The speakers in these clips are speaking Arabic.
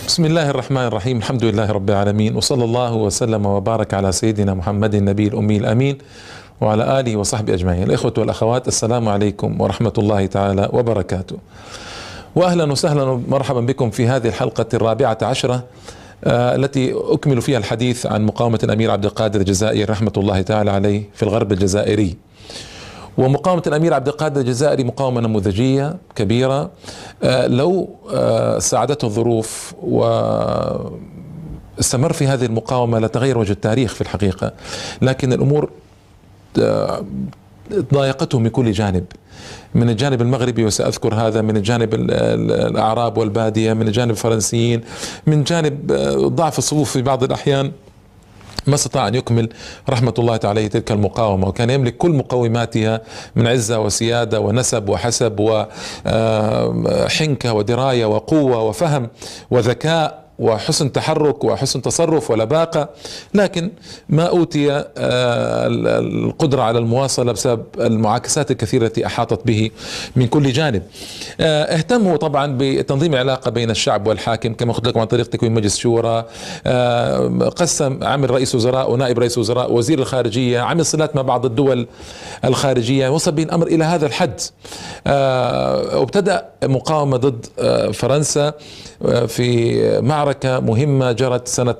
بسم الله الرحمن الرحيم. الحمد لله رب العالمين، وصلى الله وسلم وبارك على سيدنا محمد النبي الأمي الأمين وعلى آله وصحبه أجمعين. الإخوة والأخوات، السلام عليكم ورحمة الله تعالى وبركاته، وأهلا وسهلا ومرحبا بكم في هذه الحلقة الرابعة عشرة التي أكمل فيها الحديث عن مقاومة الأمير عبد القادر الجزائري رحمة الله تعالى عليه في الغرب الجزائري. ومقاومة الأمير عبد القادر الجزائري مقاومة نموذجية كبيرة، لو ساعدته الظروف واستمر في هذه المقاومة لتغير وجه التاريخ في الحقيقة، لكن الأمور ضايقته من كل جانب، من الجانب المغربي وسأذكر هذا، من الجانب الأعراب والبادية، من الجانب الفرنسيين، من جانب ضعف الصفوف في بعض الأحيان. ما استطاع أن يكمل رحمة الله تعالى تلك المقاومة، وكان يملك كل مقوماتها من عزة وسيادة ونسب وحسب وحنكة ودراية وقوة وفهم وذكاء وحسن تحرك وحسن تصرف ولباقة، لكن ما أوتي القدرة على المواصلة بسبب المعاكسات الكثيرة التي أحاطت به من كل جانب. اهتموا طبعا بتنظيم العلاقة بين الشعب والحاكم كما قلت لكم عن طريق تكوين مجلس شورى، قسم، عمل رئيس وزراء ونائب رئيس وزراء، وزير الخارجية، عمل صلات مع بعض الدول الخارجية، وصل به الأمر إلى هذا الحد. وابتدأ مقاومة ضد فرنسا في معركة مهمة جرت سنة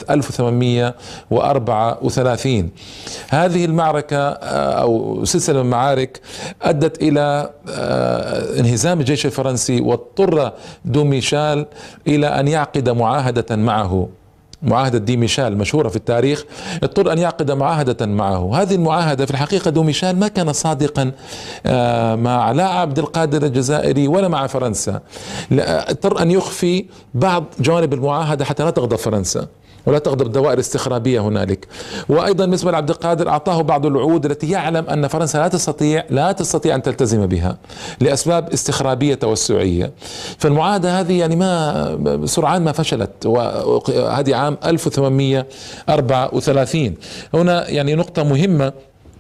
1834. هذه المعركة أو سلسلة من المعارك أدت إلى انهزام الجيش الفرنسي، واضطر دوميشال إلى أن يعقد معاهدة معه، معاهدة دي ميشال مشهورة في التاريخ. اضطر أن يعقد معاهدة معه. هذه المعاهدة في الحقيقة دوميشال ما كان صادقا مع لا عبد القادر الجزائري ولا مع فرنسا، اضطر أن يخفي بعض جوانب المعاهدة حتى لا تغضب فرنسا ولا تغضب الدوائر الاستخرابية هنالك. وأيضا بالنسبة لعبد القادر أعطاه بعض الوعود التي يعلم أن فرنسا لا تستطيع أن تلتزم بها لأسباب استخرابية توسعية. فالمعاهدة هذه يعني ما سرعان ما فشلت، وهذه عام 1834. هنا يعني نقطة مهمة،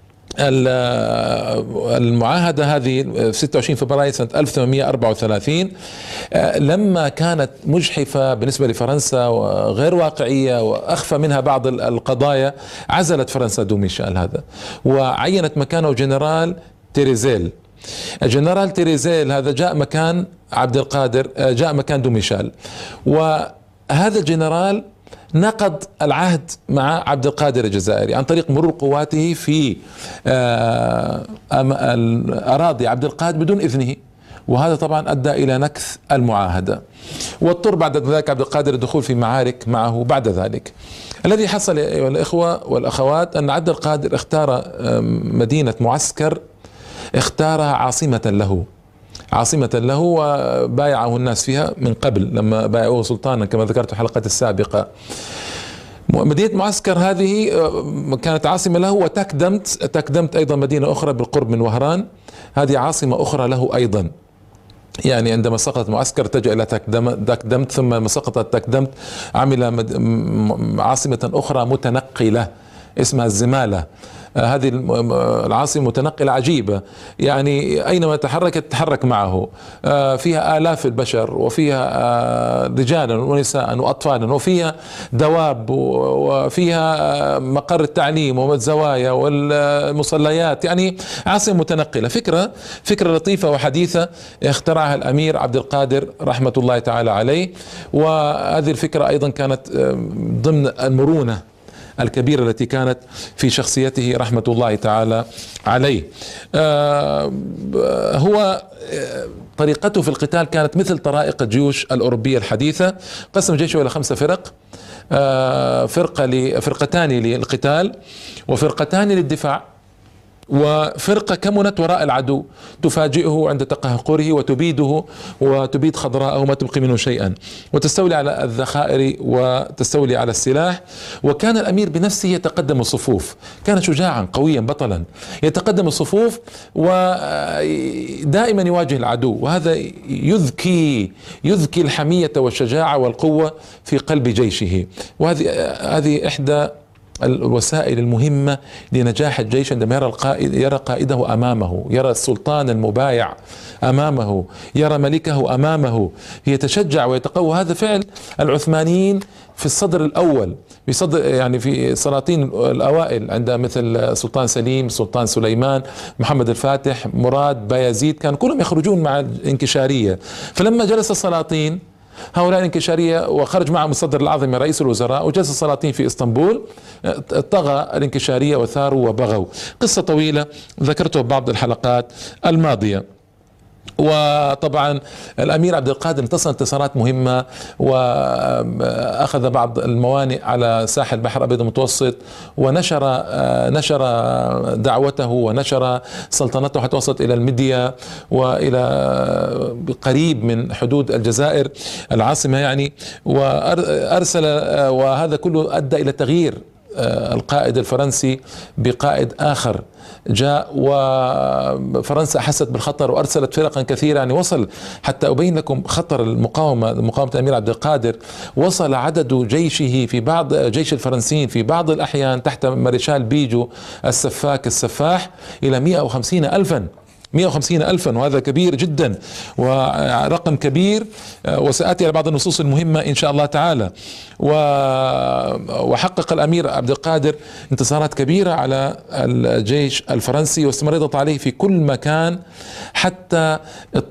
المعاهدة هذه في 26 فبراير سنة 1834 لما كانت مجحفة بالنسبة لفرنسا وغير واقعية وأخفى منها بعض القضايا، عزلت فرنسا دوميشال هذا وعينت مكانه جنرال تيريزيل. الجنرال تيريزيل هذا جاء مكان عبد القادر، جاء مكان دوميشال، وهذا الجنرال نقض العهد مع عبد القادر الجزائري عن طريق مرور قواته في أراضي عبد القادر بدون إذنه، وهذا طبعا أدى إلى نكث المعاهدة، واضطر بعد ذلك عبد القادر الدخول في معارك معه. بعد ذلك الذي حصل أيها الإخوة والأخوات أن عبد القادر اختار مدينة معسكر، اختارها عاصمة له وبايعه الناس فيها من قبل لما بايعوه سلطانا كما ذكرت في الحلقة السابقة. مدينة معسكر هذه كانت عاصمة له، وتكدمت أيضا مدينة أخرى بالقرب من وهران، هذه عاصمة أخرى له أيضا. يعني عندما سقطت معسكر اتجه إلى تكدمت، ثم لما سقطت تكدمت عمل عاصمة أخرى متنقلة اسمها الزمالة. هذه العاصمة متنقلة عجيبة، يعني أينما تحرك معه، فيها آلاف البشر، وفيها رجالا ونساء وأطفالا، وفيها دواب، وفيها مقر التعليم والزوايا والمصليات، يعني عاصمة متنقلة. فكرة لطيفة وحديثة اخترعها الأمير عبد القادر رحمة الله تعالى عليه، وهذه الفكرة أيضا كانت ضمن المرونة الكبيرة التي كانت في شخصيته رحمة الله تعالى عليه. هو طريقته في القتال كانت مثل طرائق الجيوش الأوروبية الحديثة. قسم جيشه إلى 5 فرق، فرقتان للقتال وفرقتان للدفاع، وفرقة كمنت وراء العدو تفاجئه عند تقهقره وتبيده وتبيد خضراءه ما تبقي منه شيئا، وتستولي على الذخائر وتستولي على السلاح. وكان الأمير بنفسه يتقدم الصفوف، كان شجاعا قويا بطلا يتقدم الصفوف ودائما يواجه العدو، وهذا يذكي الحمية والشجاعة والقوة في قلب جيشه. وهذه إحدى الوسائل المهمة لنجاح الجيش عندما يرى قائده أمامه، يرى السلطان المبايع أمامه، يرى ملكه أمامه، يتشجع ويتقوى. هذا فعل العثمانيين في الصدر الأول، في صدر يعني في السلاطين الأوائل، عند مثل سلطان سليم، سلطان سليمان، محمد الفاتح، مراد، بايزيد، كانوا كلهم يخرجون مع الانكشارية. فلما جلس السلاطين هؤلاء الانكشارية وخرج معهم الصدر الأعظم رئيس الوزراء، وجلس السلاطين في إسطنبول، طغى الانكشارية وثاروا وبغوا. قصة طويلة ذكرتها ببعض الحلقات الماضية. وطبعا الأمير عبد القادر انتصر انتصارات مهمة، وأخذ بعض الموانئ على ساحل البحر الأبيض المتوسط، ونشر دعوته ونشر سلطنته حتى وصلت إلى المديا وإلى قريب من حدود الجزائر العاصمة يعني، وأرسل، وهذا كله أدى إلى تغيير القائد الفرنسي بقائد آخر جاء، وفرنسا أحست بالخطر وأرسلت فرقا كثيرة. يعني وصل، حتى أبين لكم خطر مقاومة الأمير عبد القادر، وصل عدد جيشه في بعض جيش الفرنسيين في بعض الأحيان تحت مارشال بيجو السفاح إلى 150 ألفا، 150 ألفا، وهذا كبير جدا ورقم كبير. وسآتي على بعض النصوص المهمة إن شاء الله تعالى. وحقق الأمير عبد القادر انتصارات كبيرة على الجيش الفرنسي، واستمرت عليه في كل مكان، حتى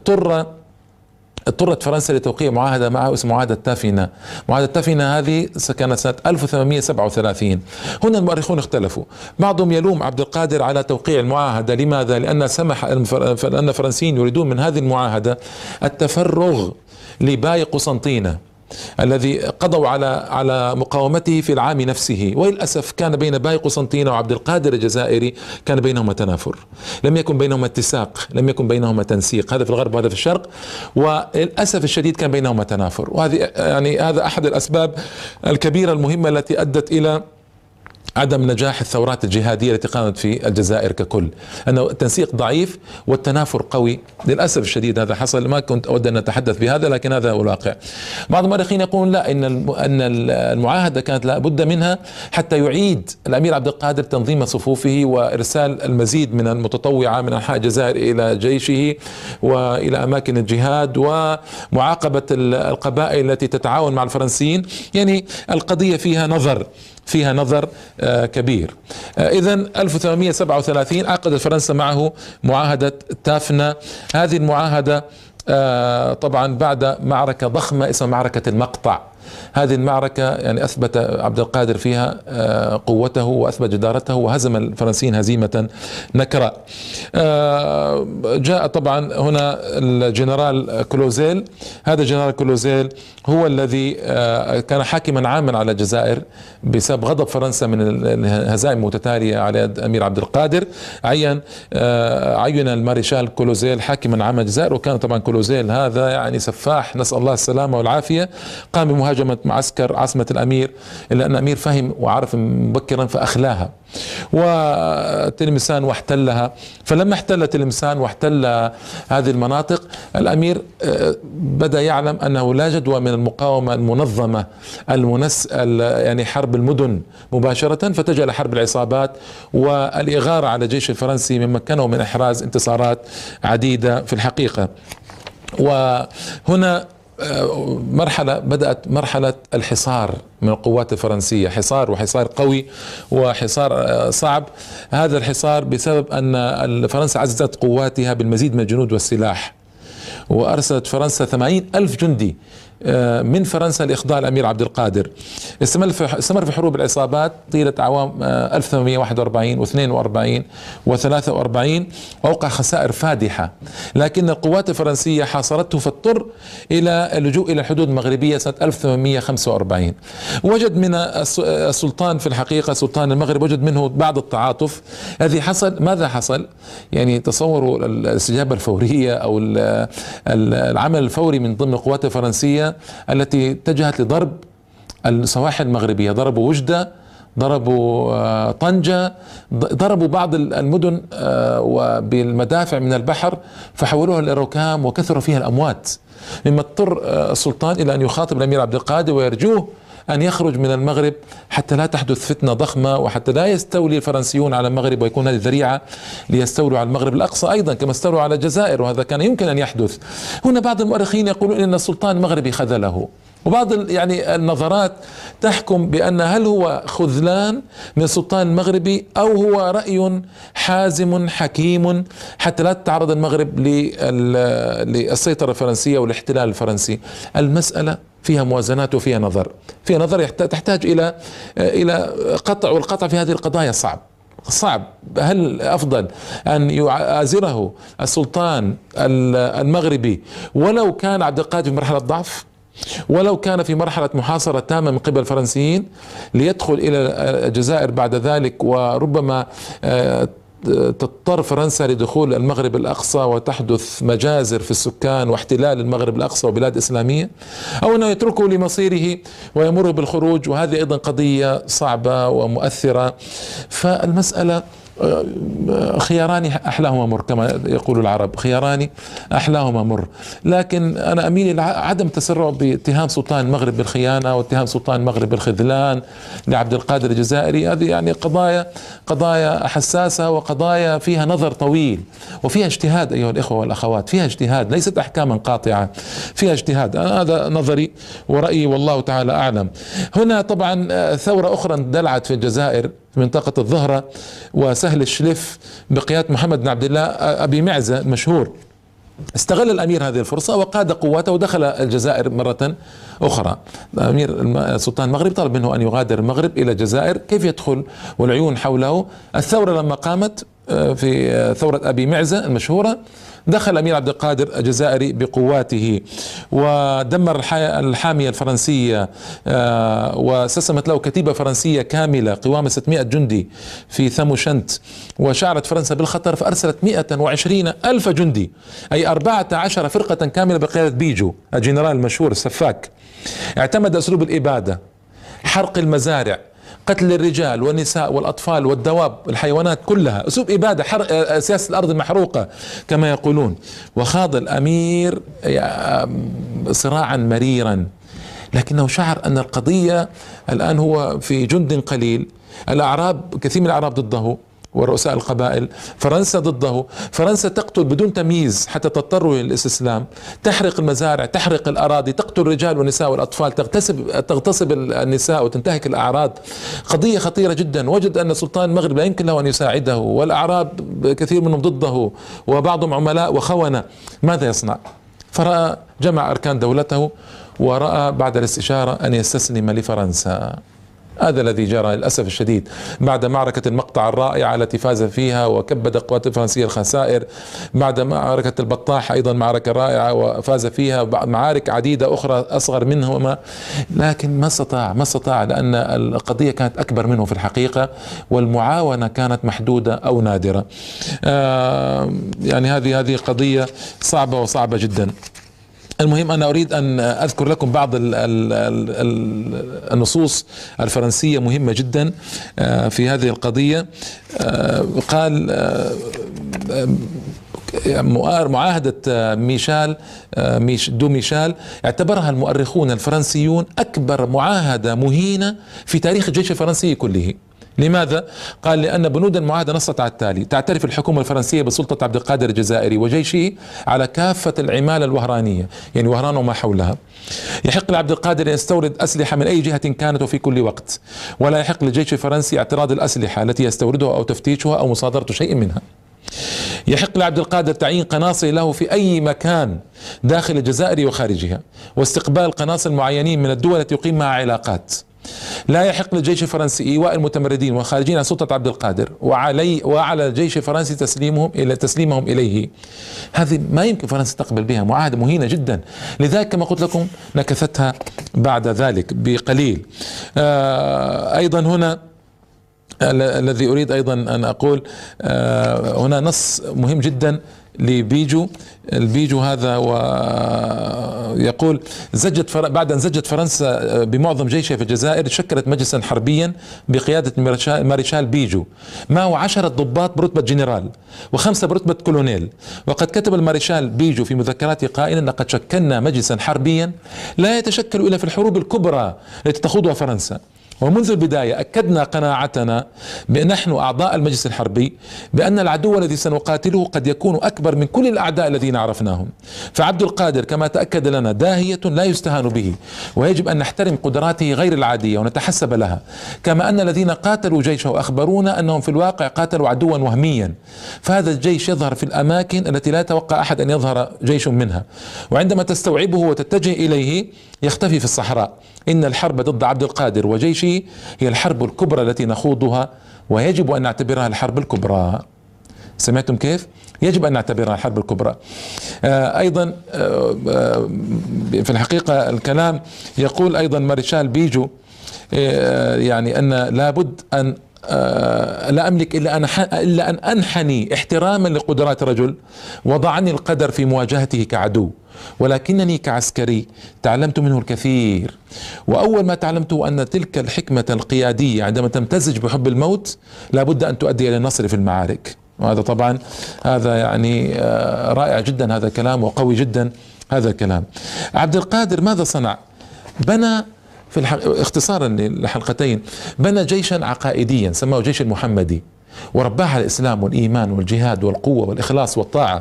اضطرت فرنسا لتوقيع معاهدة معه اسمها معاهدة تافينا. معاهدة تافينا هذه كانت سنة 1837. هنا المؤرخون اختلفوا، بعضهم يلوم عبد القادر على توقيع المعاهدة. لماذا؟ لأن الفرنسيين يريدون من هذه المعاهدة التفرغ لباي قسنطينة الذي قضوا على مقاومته في العام نفسه. وللأسف كان بين باي قسنطينة وعبد القادر الجزائري كان بينهما تنافر، لم يكن بينهما اتساق، لم يكن بينهما تنسيق، هذا في الغرب وهذا في الشرق، وللأسف الشديد كان بينهما تنافر. وهذه يعني هذا أحد الأسباب الكبيرة المهمة التي أدت إلى عدم نجاح الثورات الجهادية التي قامت في الجزائر ككل، أنه التنسيق ضعيف والتنافر قوي. للأسف الشديد هذا حصل. ما كنت أود أن أتحدث بهذا، لكن هذا هو الواقع. بعض المؤرخين يقولون لا، أن المعاهدة كانت لا بد منها حتى يعيد الأمير عبد القادر تنظيم صفوفه، وإرسال المزيد من المتطوعة من أنحاء الجزائر إلى جيشه وإلى أماكن الجهاد، ومعاقبة القبائل التي تتعاون مع الفرنسيين. يعني القضية فيها نظر كبير. إذا 1837 عقدت فرنسا معه معاهدة تافنا. هذه المعاهدة طبعا بعد معركة ضخمة اسمها معركة المقطع. هذه المعركة يعني أثبت عبد القادر فيها قوته وأثبت جدارته، وهزم الفرنسيين هزيمة نكراء. جاء طبعا هنا الجنرال كلوزيل. هذا الجنرال كلوزيل هو الذي كان حاكما عاما على الجزائر بسبب غضب فرنسا من الهزائم المتتالية على يد أمير عبد القادر. عين المارشال كلوزيل حاكما عاما الجزائر، وكان طبعا كلوزيل هذا يعني سفاح، نسأل الله السلامة والعافية. قام بمهاجمة معسكر عاصمة الأمير، إلا أن الأمير فهم وعرف مبكرا فأخلاها، وتلمسان واحتلها. فلما احتل تلمسان واحتل هذه المناطق، الأمير بدأ يعلم أنه لا جدوى من المقاومة المنظمة يعني حرب المدن مباشرة، فاتجه إلى حرب العصابات والإغارة على الجيش الفرنسي، مما مكنه من إحراز انتصارات عديدة في الحقيقة. وهنا بدأت مرحلة الحصار من القوات الفرنسية، وحصار قوي وحصار صعب. هذا الحصار بسبب أن فرنسا عززت قواتها بالمزيد من الجنود والسلاح، وأرسلت فرنسا 80 ألف جندي من فرنسا لإخضاع الأمير عبد القادر. استمر في حروب العصابات طيلة أعوام 1841 و42 و43، وأوقع خسائر فادحة، لكن القوات الفرنسية حاصرته، فاضطر إلى اللجوء إلى الحدود المغربية سنة 1845. وجد من السلطان في الحقيقة، سلطان المغرب، وجد منه بعض التعاطف. الذي حصل، ماذا حصل؟ يعني تصوروا الاستجابة الفورية أو العمل الفوري من ضمن القوات الفرنسية التي اتجهت لضرب السواحل المغربية. ضربوا وجدة، ضربوا طنجة، ضربوا بعض المدن وبالمدافع من البحر، فحولوها إلى ركام وكثر فيها الأموات، مما اضطر السلطان إلى أن يخاطب الأمير عبد القادر ويرجوه أن يخرج من المغرب حتى لا تحدث فتنة ضخمة، وحتى لا يستولي الفرنسيون على المغرب ويكون هذه ذريعة ليستولوا على المغرب الأقصى أيضا كما استولوا على الجزائر، وهذا كان يمكن أن يحدث. هنا بعض المؤرخين يقولون إن السلطان المغربي خذله، وبعض يعني النظرات تحكم بأن هل هو خذلان من السلطان المغربي أو هو رأي حازم حكيم حتى لا تتعرض المغرب للسيطرة الفرنسية والاحتلال الفرنسي. المسألة فيها موازنات وفيها نظر، فيها نظر تحتاج إلى قطع، والقطع في هذه القضايا صعب. هل أفضل أن يعازره السلطان المغربي ولو كان عبد القادر في مرحلة ضعف، ولو كان في مرحلة محاصرة تامة من قبل الفرنسيين، ليدخل إلى الجزائر بعد ذلك وربما تضطر فرنسا لدخول المغرب الأقصى وتحدث مجازر في السكان واحتلال المغرب الأقصى وبلاد إسلامية، أو أنه يتركه لمصيره ويمر بالخروج، وهذه أيضا قضية صعبة ومؤثرة. فالمسألة خياران أحلاهما مر كما يقول العرب، خياران أحلاهما مر. لكن أنا أميل إلى عدم التسرع باتهام سلطان المغرب بالخيانة واتهام سلطان المغرب بالخذلان لعبد القادر الجزائري. هذه يعني قضايا حساسة وقضايا فيها نظر طويل وفيها اجتهاد أيها الإخوة والأخوات، فيها اجتهاد، ليست أحكاما قاطعة، فيها اجتهاد. هذا نظري ورأيي والله تعالى أعلم. هنا طبعا ثورة أخرى اندلعت في الجزائر في منطقة الظهرة وسهل الشلف بقيادة محمد بن عبد الله أبي معزة المشهور. استغل الأمير هذه الفرصة وقاد قواته ودخل الجزائر مرة أخرى. الأمير السلطان المغربي طلب منه أن يغادر المغرب إلى الجزائر. كيف يدخل والعيون حوله؟ الثورة لما قامت في ثورة أبي معزة المشهورة، دخل الأمير عبد القادر الجزائري بقواته ودمر الحامية الفرنسية، واستسلمت له كتيبة فرنسية كاملة قوام 600 جندي في ثموشنت، وشعرت فرنسا بالخطر فأرسلت 120 ألف جندي، أي 14 فرقة كاملة بقيادة بيجو الجنرال المشهور السفاك. اعتمد أسلوب الإبادة، حرق المزارع، قتل الرجال والنساء والأطفال والدواب الحيوانات كلها، أسلوب إبادة، سياسة الأرض المحروقة كما يقولون. وخاض الأمير صراعا مريرا، لكنه شعر أن القضية الآن هو في جند قليل، الأعراب كثير من الأعراب ضده ورؤساء القبائل، فرنسا ضده، فرنسا تقتل بدون تمييز حتى تضطروا للاستسلام، تحرق المزارع، تحرق الأراضي، تقتل الرجال والنساء والأطفال، تغتصب النساء وتنتهك الأعراض. قضية خطيرة جدا. وجد أن سلطان المغرب لا يمكن له أن يساعده، والأعراب كثير منهم ضده وبعضهم عملاء وخونة. ماذا يصنع؟ فرأى جمع أركان دولته ورأى بعد الاستشارة أن يستسلم لفرنسا. هذا الذي جرى للأسف الشديد بعد معركة المقطع الرائعة التي فاز فيها وكبد القوات الفرنسية الخسائر، بعد معركة البطاح أيضا معركة رائعة وفاز فيها، معارك عديدة أخرى أصغر منهما، لكن ما استطاع لأن القضية كانت أكبر منه في الحقيقة، والمعاونة كانت محدودة أو نادرة. يعني هذه قضية صعبة جدا. المهم أنا أريد أن أذكر لكم بعض النصوص الفرنسية مهمة جدا في هذه القضية. قال معاهدة ميشال اعتبرها المؤرخون الفرنسيون أكبر معاهدة مهينة في تاريخ الجيش الفرنسي كله. لماذا؟ قال لأن بنود المعاهدة نصت على التالي: تعترف الحكومة الفرنسية بسلطة عبد القادر الجزائري وجيشه على كافة العمالة الوهرانية، يعني وهران وما حولها. يحق لعبد القادر أن يستورد أسلحة من أي جهة كانت وفي كل وقت، ولا يحق للجيش الفرنسي اعتراض الأسلحة التي يستوردها أو تفتيشها أو مصادرة شيء منها. يحق لعبد القادر تعيين قناصل له في أي مكان داخل الجزائر وخارجها، واستقبال قناصل معينين من الدول التي يقيم معها علاقات. لا يحق للجيش الفرنسي إيواء المتمردين والخارجين عن سلطة عبد القادر، وعلى الجيش الفرنسي تسليمهم إليه. هذه ما يمكن فرنسا تقبل بها، معاهدة مهينة جدا. لذلك كما قلت لكم نكثتها بعد ذلك بقليل. أيضا هنا الذي أريد أيضا أن أقول، هنا نص مهم جدا لبيجو. البيجو هذا ويقول بعد أن زجت فرنسا بمعظم جيشها في الجزائر، شكلت مجلسا حربيا بقيادة المارشال بيجو معه 10 ضباط برتبة جنرال و5 برتبة كولونيل. وقد كتب المارشال بيجو في مذكراته قائلا: لقد شكلنا مجلسا حربيا لا يتشكل إلا في الحروب الكبرى التي تخوضها فرنسا، ومنذ البداية أكدنا قناعتنا نحن أعضاء المجلس الحربي بأن العدو الذي سنقاتله قد يكون أكبر من كل الأعداء الذين عرفناهم. فعبد القادر كما تأكد لنا داهية لا يستهان به، ويجب أن نحترم قدراته غير العادية ونتحسب لها، كما أن الذين قاتلوا جيشه أخبرونا أنهم في الواقع قاتلوا عدوا وهميا. فهذا الجيش يظهر في الأماكن التي لا يتوقع أحد أن يظهر جيش منها، وعندما تستوعبه وتتجه إليه يختفي في الصحراء. إن الحرب ضد عبد القادر وجيشه هي الحرب الكبرى التي نخوضها، ويجب أن نعتبرها الحرب الكبرى. سمعتم كيف؟ يجب أن نعتبرها الحرب الكبرى. أيضا في الحقيقة الكلام يقول أيضا مارشال بيجو يعني أن لابد أن لا أملك إلا أن أنحني احتراما لقدرات رجل وضعني القدر في مواجهته كعدو، ولكنني كعسكري تعلمت منه الكثير. وأول ما تعلمته أن تلك الحكمة القيادية عندما تمتزج بحب الموت لابد أن تؤدي إلى النصر في المعارك. وهذا طبعا هذا يعني رائع جدا هذا الكلام، وقوي جدا هذا الكلام. عبد القادر ماذا صنع؟ بنى اختصارا للحلقتين، بنى جيشا عقائديا سماه جيش المحمدي، ورباه على الإسلام والإيمان والجهاد والقوة والإخلاص والطاعة.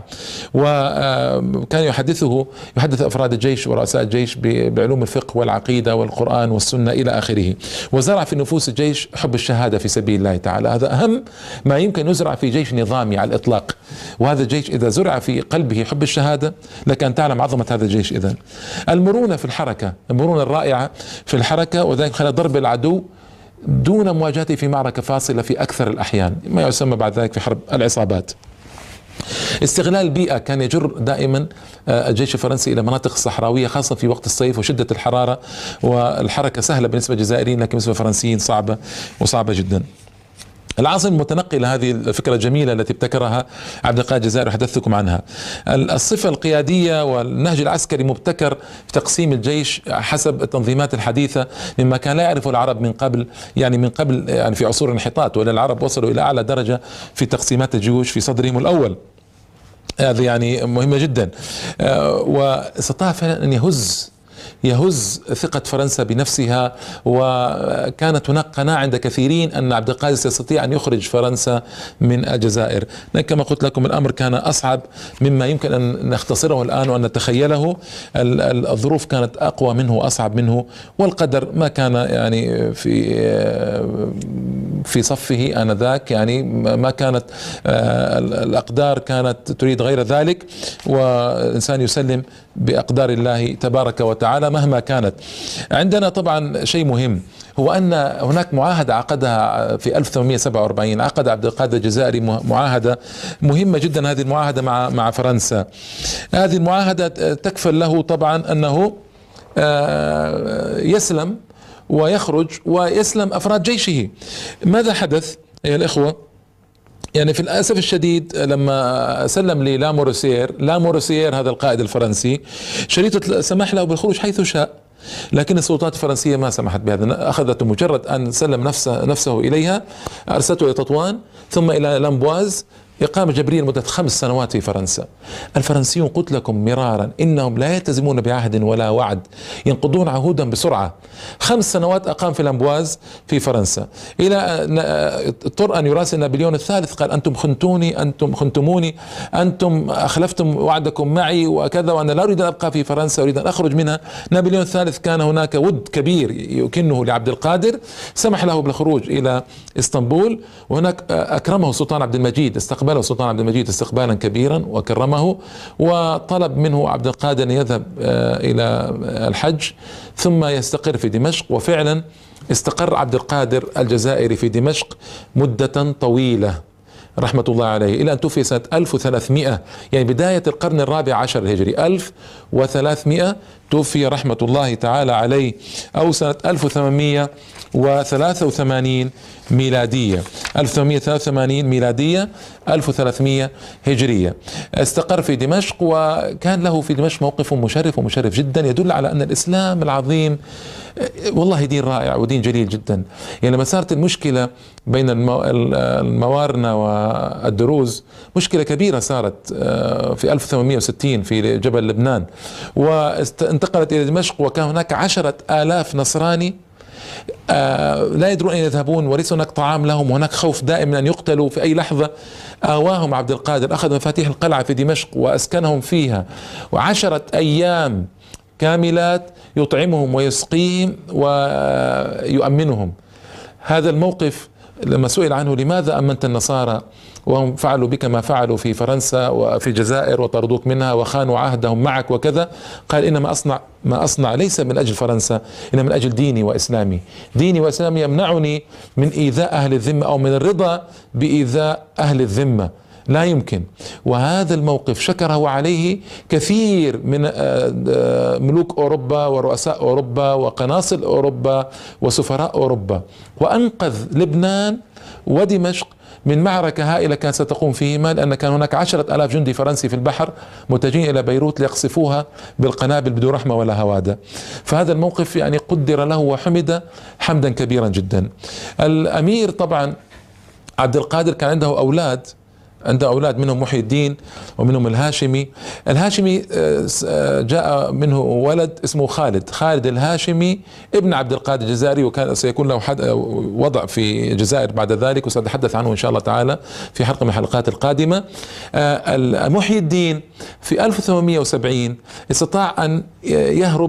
وكان يحدث أفراد الجيش ورؤساء الجيش بعلوم الفقه والعقيدة والقرآن والسنة إلى آخره. وزرع في نفوس الجيش حب الشهادة في سبيل الله تعالى، هذا أهم ما يمكن يزرع في جيش نظامي على الإطلاق. وهذا الجيش إذا زرع في قلبه حب الشهادة لك أن تعلم عظمة هذا الجيش. إذن المرونة في الحركة، المرونة الرائعة في الحركة، وذلك خلال ضرب العدو دون مواجهته في معركة فاصلة في أكثر الأحيان، ما يسمى بعد ذلك في حرب العصابات. استغلال البيئة، كان يجر دائما الجيش الفرنسي إلى مناطق صحراوية خاصة في وقت الصيف وشدة الحرارة، والحركة سهلة بالنسبة للجزائريين لكن بالنسبة للفرنسيين صعبة وصعبة جدا. العاصمة المتنقلة، هذه الفكرة الجميلة التي ابتكرها عبد القادر الجزائري وحدثتكم عنها. الصفة القيادية والنهج العسكري مبتكر في تقسيم الجيش حسب التنظيمات الحديثة، مما كان لا يعرفه العرب من قبل، يعني في عصور الانحطاط، ولا العرب وصلوا إلى أعلى درجة في تقسيمات الجيوش في صدرهم الأول. هذا يعني مهمة جدا. واستطاع فعلا أن يهز ثقة فرنسا بنفسها، وكانت هناك قناعة عند كثيرين أن عبد القادر سيستطيع أن يخرج فرنسا من الجزائر. لكن كما قلت لكم الأمر كان أصعب مما يمكن أن نختصره الآن وأن نتخيله. الظروف كانت أقوى منه وأصعب منه، والقدر ما كان يعني في صفه آنذاك، يعني ما كانت الأقدار كانت تريد غير ذلك، والإنسان يسلم بأقدار الله تبارك وتعالى مهما كانت. عندنا طبعا شيء مهم، هو أن هناك معاهدة عقدها في 1847، عقد عبد القادر الجزائري معاهدة مهمة جدا. هذه المعاهدة مع فرنسا، هذه المعاهدة تكفل له طبعا أنه يسلم ويخرج ويسلم أفراد جيشه. ماذا حدث يا الإخوة؟ يعني في الأسف الشديد لما سلم لامورسير هذا القائد الفرنسي شريطة سمح له بالخروج حيث شاء، لكن السلطات الفرنسية ما سمحت بهذا. أخذته مجرد أن سلم نفسه إليها، أرسلته إلى تطوان ثم إلى لامبواز، إقامة جبرية لمدة 5 سنوات في فرنسا. الفرنسيون قلت لكم مرارا إنهم لا يلتزمون بعهد ولا وعد، ينقضون عهودا بسرعة. 5 سنوات أقام في لامبواز في فرنسا، إلى اضطر أن يراسل نابليون الثالث، قال أنتم خنتموني، أنتم أخلفتم وعدكم معي وكذا، وأنا لا أريد أن أبقى في فرنسا، أريد أن أخرج منها. نابليون الثالث كان هناك ود كبير يكنه لعبد القادر، سمح له بالخروج إلى إسطنبول، وهناك أكرمه السلطان عبد المجيد، استقبله السلطان عبد المجيد استقبالا كبيرا وكرمه، وطلب منه عبد القادر أن يذهب إلى الحج ثم يستقر في دمشق. وفعلا استقر عبد القادر الجزائري في دمشق مدة طويلة، رحمة الله عليه إلى أن توفي سنة 1300، يعني بداية القرن الرابع عشر الهجري، 1300 توفي رحمة الله تعالى عليه، أو سنة 1883 ميلادية، 1883 ميلادية، 1300 هجرية. استقر في دمشق، وكان له في دمشق موقف مشرف ومشرف جدا، يدل على أن الإسلام العظيم والله دين رائع ودين جليل جدا. يعني لما صارت المشكلة بين الموارنة والدروز، مشكلة كبيرة صارت في 1860 في جبل لبنان، وانتقلت إلى دمشق، وكان هناك 10,000 نصراني لا يدرون أين يذهبون، وليس هناك طعام لهم، وهناك خوف دائم من أن يقتلوا في أي لحظة. آواهم عبد القادر، أخذ مفاتيح القلعة في دمشق وأسكنهم فيها، و10 أيام كاملات يطعمهم ويسقيهم ويؤمنهم. هذا الموقف لما سئل عنه لماذا أمنت النصارى وهم فعلوا بك ما فعلوا في فرنسا وفي الجزائر وطردوك منها وخانوا عهدهم معك وكذا، قال إنما ما أصنع ليس من أجل فرنسا، إنما من أجل ديني وإسلامي. ديني وإسلامي يمنعني من إيذاء أهل الذمة أو من الرضا بإيذاء أهل الذمة، لا يمكن. وهذا الموقف شكره عليه كثير من ملوك أوروبا ورؤساء أوروبا وقناصل أوروبا وسفراء أوروبا، وأنقذ لبنان ودمشق من معركة هائلة كانت ستقوم فيهما، لأن كان هناك 10,000 جندي فرنسي في البحر متجهين إلى بيروت ليقصفوها بالقنابل بدون رحمة ولا هوادة. فهذا الموقف يعني قدر له وحمد حمدا كبيرا جدا. الأمير طبعا عبد القادر كان عنده أولاد منهم محي الدين ومنهم الهاشمي. الهاشمي جاء منه ولد اسمه خالد الهاشمي ابن عبد القادر الجزائري، وكان سيكون له وضع في الجزائر بعد ذلك، وسأتحدث عنه إن شاء الله تعالى في حلقة من الحلقات القادمة. محي الدين في 1870 استطاع أن يهرب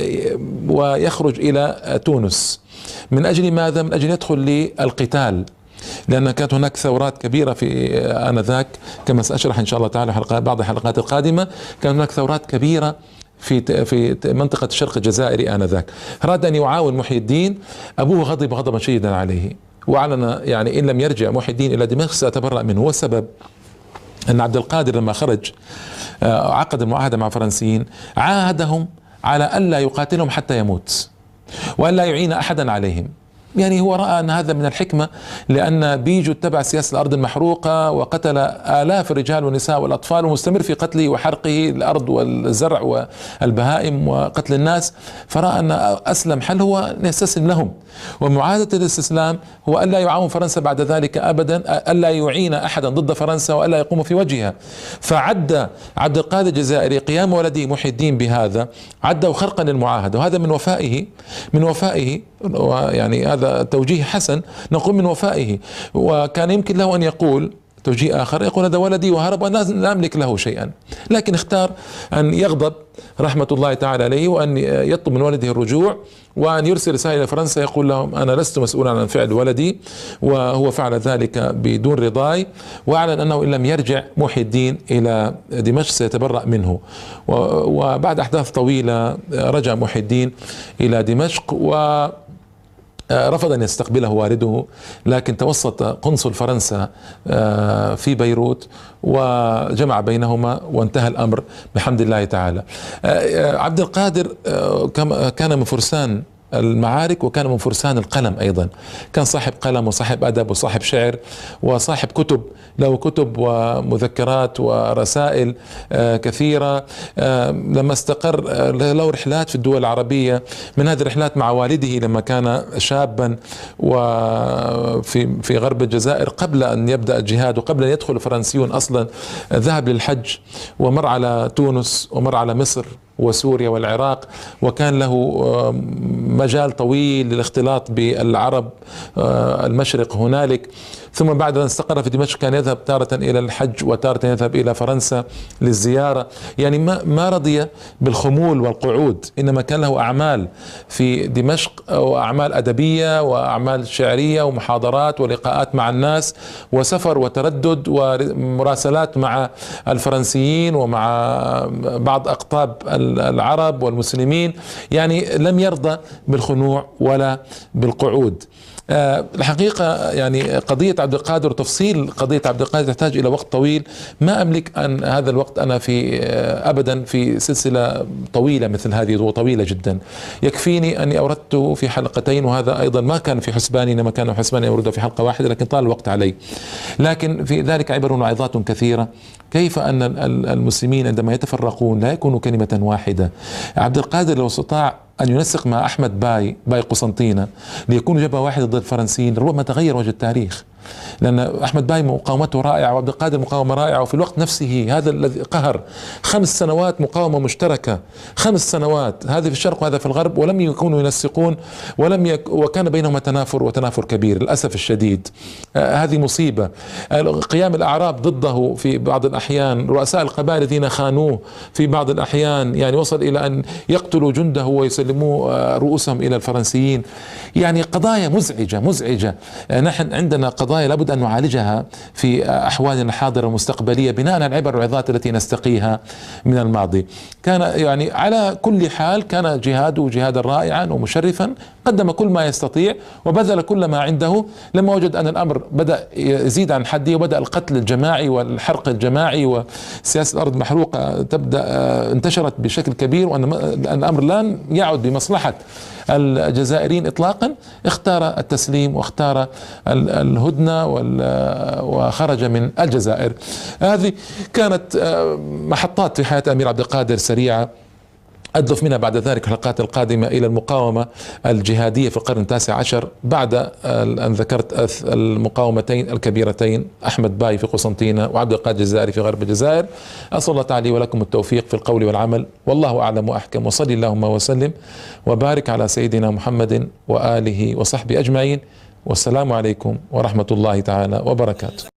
ويخرج إلى تونس. من أجل ماذا؟ من أجل يدخل للقتال، لأن كانت هناك ثورات كبيرة في آنذاك، كما سأشرح إن شاء الله تعالى بعض الحلقات القادمة. كان هناك ثورات كبيرة في منطقة الشرق الجزائري آنذاك. أراد أن يعاون محي الدين، أبوه غضب غضبا شديدا عليه، وأعلن يعني إن لم يرجع محي الدين إلى دمشق سأتبرأ منه. والسبب أن عبد القادر لما خرج عقد المعاهدة مع الفرنسيين، عاهدهم على ألا يقاتلهم حتى يموت، وألا يعين أحدا عليهم. يعني هو رأى أن هذا من الحكمة، لأن بيجو اتبع سياسة الأرض المحروقة وقتل آلاف الرجال والنساء والأطفال، ومستمر في قتله وحرقه الأرض والزرع والبهائم وقتل الناس. فرأى أن أسلم حل هو أن يستسلم لهم، ومعاهدة الاستسلام هو ألا يعاون فرنسا بعد ذلك أبدا، ألا يعين أحدا ضد فرنسا وألا يقوم في وجهها. فعد عبد القادر الجزائري قيام ولده محي الدين بهذا، عده خرقا للمعاهدة، وهذا من وفائه ويعني هذا توجيه حسن، نقول من وفائه. وكان يمكن له أن يقول توجيه آخر، يقول هذا ولدي وهرب ولا أملك له شيئا، لكن اختار أن يغضب رحمة الله تعالى عليه، وأن يطلب من ولده الرجوع، وأن يرسل رسالة إلى فرنسا يقول لهم أنا لست مسؤولا عن فعل ولدي، وهو فعل ذلك بدون رضاي، وأعلن أنه إن لم يرجع محي الدين إلى دمشق سيتبرأ منه. وبعد أحداث طويلة رجع محي الدين إلى دمشق، رفض أن يستقبله والده، لكن توسط قنصل فرنسا في بيروت وجمع بينهما وانتهى الأمر بحمد الله تعالى. عبد القادر كان من فرسان المعارك، وكان من فرسان القلم أيضا، كان صاحب قلم وصاحب أدب وصاحب شعر وصاحب كتب، له كتب ومذكرات ورسائل كثيرة. لما استقر له رحلات في الدول العربية، من هذه الرحلات مع والده لما كان شابا وفي غرب الجزائر قبل أن يبدأ الجهاد وقبل أن يدخل الفرنسيون أصلا، ذهب للحج ومر على تونس ومر على مصر وسوريا والعراق، وكان له مجال طويل للاختلاط بالعرب المشرق هنالك. ثم بعد أن استقر في دمشق كان يذهب تارة إلى الحج وتارة يذهب إلى فرنسا للزيارة، يعني ما رضي بالخمول والقعود، إنما كان له أعمال في دمشق، وأعمال أدبية وأعمال شعرية ومحاضرات ولقاءات مع الناس وسفر وتردد ومراسلات مع الفرنسيين ومع بعض أقطاب العرب والمسلمين يعني لم يرضى بالخنوع ولا بالقعود. الحقيقة يعني قضية عبد القادر وتفصيل قضية عبد القادر تحتاج إلى وقت طويل، ما أملك أن هذا الوقت أنا في أبدا في سلسلة طويلة مثل هذه وطويلة جدا، يكفيني أني أوردته في حلقتين، وهذا أيضا ما كان في حسباني، إنما كان في حسباني أورده في حلقة واحدة، لكن طال الوقت علي. لكن في ذلك عبر وعظات كثيرة، كيف أن المسلمين عندما يتفرقون لا يكونوا كلمة واحدة. عبد القادر لو استطاع أن ينسق مع أحمد باي قسنطينة ليكونوا جبهة واحدة ضد الفرنسيين، ربما تغير وجه التاريخ، لأن أحمد باي مقاومته رائعة وعبد القادر مقاومة رائعة، وفي الوقت نفسه هذا الذي قهر 5 سنوات مقاومة مشتركة، 5 سنوات، هذه في الشرق وهذا في الغرب، ولم يكونوا ينسقون، وكان بينهما تنافر وتنافر كبير للأسف الشديد. هذه مصيبة. قيام الأعراب ضده في بعض الأحيان، رؤساء القبائل الذين خانوه في بعض الأحيان، يعني وصل إلى أن يقتلوا جنده ويسلموا رؤوسهم إلى الفرنسيين. يعني قضايا مزعجة. نحن عندنا قضايا لابد أن نعالجها في أحوالنا الحاضرة والمستقبلية بناء على العبر والعظات التي نستقيها من الماضي. كان يعني على كل حال كان جهاده جهادا رائعا ومشرفا، قدم كل ما يستطيع وبذل كل ما عنده. لما وجد أن الأمر بدأ يزيد عن حده وبدأ القتل الجماعي والحرق الجماعي وسياسة الأرض محروقة تبدأ انتشرت بشكل كبير، وأن الأمر لن يعد بمصلحة الجزائريين إطلاقا، اختار التسليم واختار الهدنة وخرج من الجزائر. هذه كانت محطات في حياة أمير عبد القادر سريعة، أضف منها بعد ذلك الحلقات القادمة إلى المقاومة الجهادية في القرن ال19 بعد أن ذكرت المقاومتين الكبيرتين، أحمد باي في قسنطينة وعبد القادر الجزائري في غرب الجزائر. أسأل الله تعالى ولكم التوفيق في القول والعمل، والله أعلم وأحكم، وصلي اللهم وسلم وبارك على سيدنا محمد وآله وصحبه أجمعين، والسلام عليكم ورحمة الله تعالى وبركاته.